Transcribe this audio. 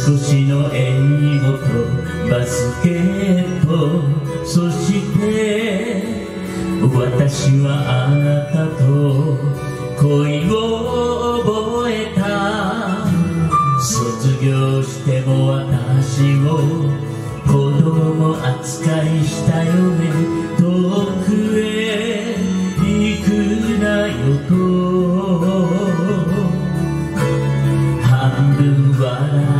少しの英語とバスケット、そして私はあなたと恋を覚えた。卒業しても私を子供扱いしたよね。遠くへ行くなよと半分笑